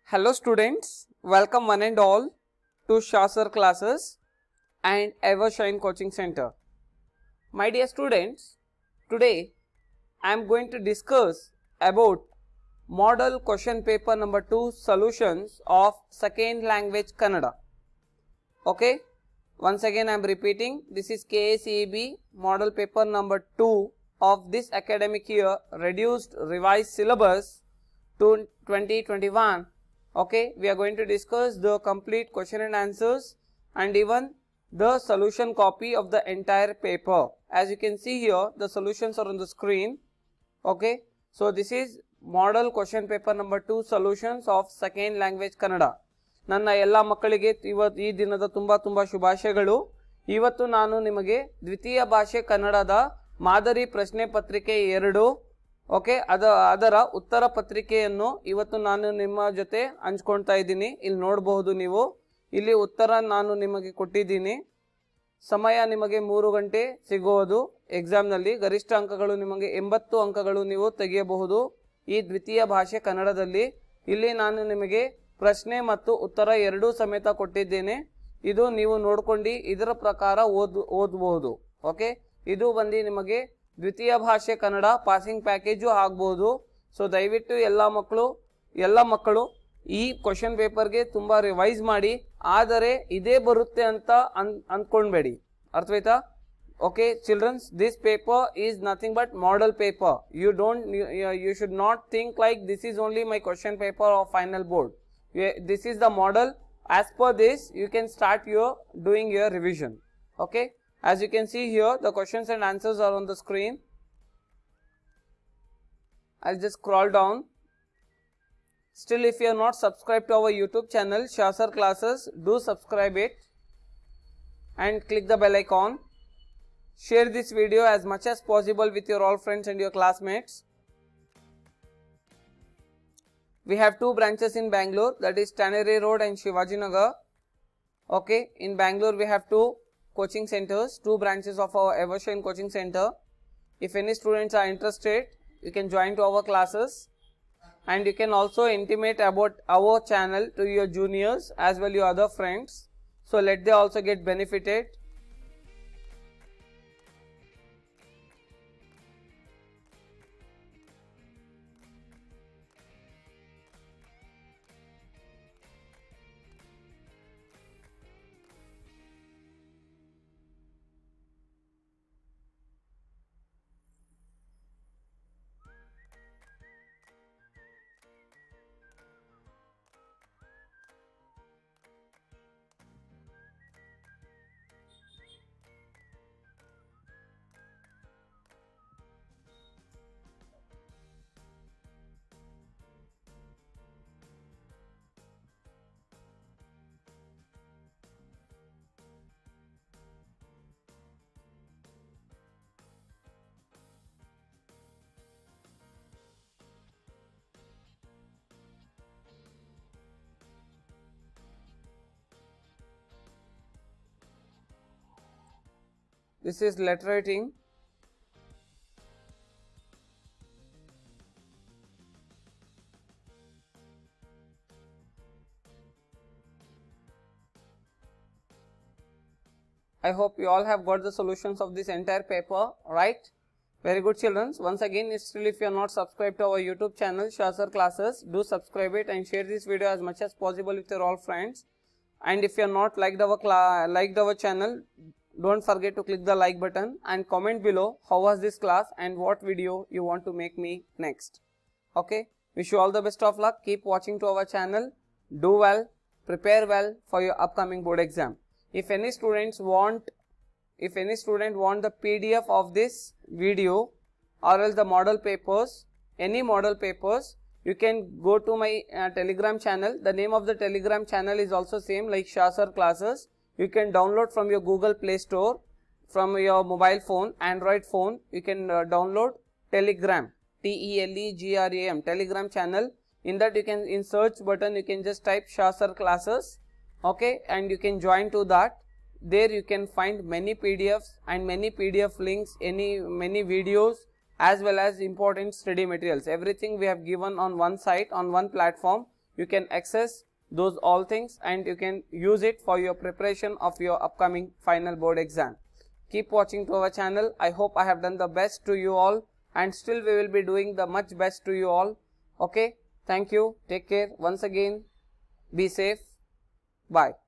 Hello students, welcome one and all to Shah Sir classes and Evershine Coaching Center. My dear students, today I am going to discuss about model question paper number 2 solutions of second language Kannada. Okay, once again I am repeating, this is KACEB model paper number 2 of this academic year, reduced revised syllabus to 2021. Okay, we are going to discuss the complete question and answers and even the solution copy of the entire paper. As you can see here, the solutions are on the screen. Okay, so this is model question paper number 2 solutions of second language Kannada. ನನ್ನ ಎಲ್ಲ ಮಕ್ಕಳಿಗೆ ಈ ದಿನದ ತುಂಬಾ ಶುಭಾಶಯಗಳು. ಇವತ್ತು ನಾನು ನಿಮಗೆ ದ್ವಿತೀಯ ಭಾಷೆ ಕನ್ನಡದ ಮಾದರಿ ಪ್ರಶ್ನೆ ಪತ್ರಿಕೆ 2 ಓಕೆ ಅದರ ಉತ್ತರ ಪತ್ರಿಕೆಯನ್ನು ಇವತ್ತು ನಾನು ನಿಮ್ಮ ಜೊತೆ ಹಂಚಿಕೊಳ್ತಾ ಇದ್ದೀನಿ. ಇಲ್ಲಿ ನೋಡಬಹುದು ನೀವು, ಇಲ್ಲಿ ಉತ್ತರ ನಾನು ನಿಮಗೆ ಕೊಟ್ಟಿದ್ದೀನಿ. ಸಮಯ ನಿಮಗೆ 3 ಗಂಟೆ ಸಿಗುವುದು. ಎಕ್ಸಾಮ್ನಲ್ಲಿ ಗರಿಷ್ಠ ಅಂಕಗಳು ನಿಮಗೆ 80 ಅಂಕಗಳು ನೀವು ತೆಗೆಯಬಹುದು ಈ ದ್ವಿತೀಯ ಭಾಷೆ ಕನ್ನಡದಲ್ಲಿ. ಇಲ್ಲಿ ನಾನು ನಿಮಗೆ ಪ್ರಶ್ನೆ ಮತ್ತು ಉತ್ತರ ಎರಡೂ ಸಮೇತ ಕೊಟ್ಟಿದ್ದೇನೆ. ಇದು ನೀವು ನೋಡ್ಕೊಂಡು ಇದರ ಪ್ರಕಾರ ಓದಬಹುದು. ಓಕೆ, ಇದು ಬಂದು ನಿಮಗೆ ದ್ವಿತೀಯ ಭಾಷೆ ಕನ್ನಡ ಪಾಸಿಂಗ್ ಪ್ಯಾಕೇಜು ಆಗ್ಬಹುದು. ಸೊ ದಯವಿಟ್ಟು ಎಲ್ಲ ಮಕ್ಕಳು ಈ ಕ್ವಶನ್ ಪೇಪರ್ಗೆ ತುಂಬ ರಿವೈಸ್ ಮಾಡಿ. ಆದರೆ ಇದೇ ಬರುತ್ತೆ ಅಂತ ಅಂದ್ಕೊಳ್ಬೇಡಿ, ಅರ್ಥವಾಯ್ತಾ? Okay childrens, this paper is nothing but model paper. You should not think like this is only my question paper of final board. This is the model. As per this, you can start doing your revision. Okay, as you can see here, the questions and answers are on the screen. I'll just scroll down. Still, if you are not subscribed to our YouTube channel Shah Sir Classes, do subscribe it and click the bell icon. Share this video as much as possible with your all friends and your classmates. We have 2 branches in Bangalore, that is Tannery Road and Shivaji Nagar. Okay, in Bangalore we have 2 coaching centers, 2 branches of our Evershine Coaching Center. If any students are interested, you can join to our classes, and you can also intimate about our channel to your juniors as well your other friends, so let they also get benefited. This is letter writing. I hope you all have got the solutions of this entire paper, right? Very good children. Once again, if you are not subscribed to our YouTube channel Shah Sir Classes, do subscribe it and share this video as much as possible with your all friends. And if you are not liked our channel, don't forget to click the like button and comment below how was this class and what video you want to make me next. Okay, wish you all the best of luck. Keep watching to our channel. Do well, prepare well for your upcoming board exam. If any student want the PDF of this video or else the model papers, any model papers, you can go to my Telegram channel. The name of the Telegram channel is also same like Shah Sir Classes. You can download from your Google Play Store, from your mobile phone, Android phone. You can download Telegram, Telegram, Telegram channel. In that you can, in search button, you can just type Shah Sir Classes. Okay, and you can join to that. There you can find many PDFs and many PDF links, many videos, as well as important study materials. Everything we have given on one site, on one platform. you can access those all things and you can use it for your preparation of your upcoming final board exam. Keep watching to our channel. I hope I have done the best to you all, and still we will be doing the much best to you all. Okay, thank you, take care once again, be safe, bye.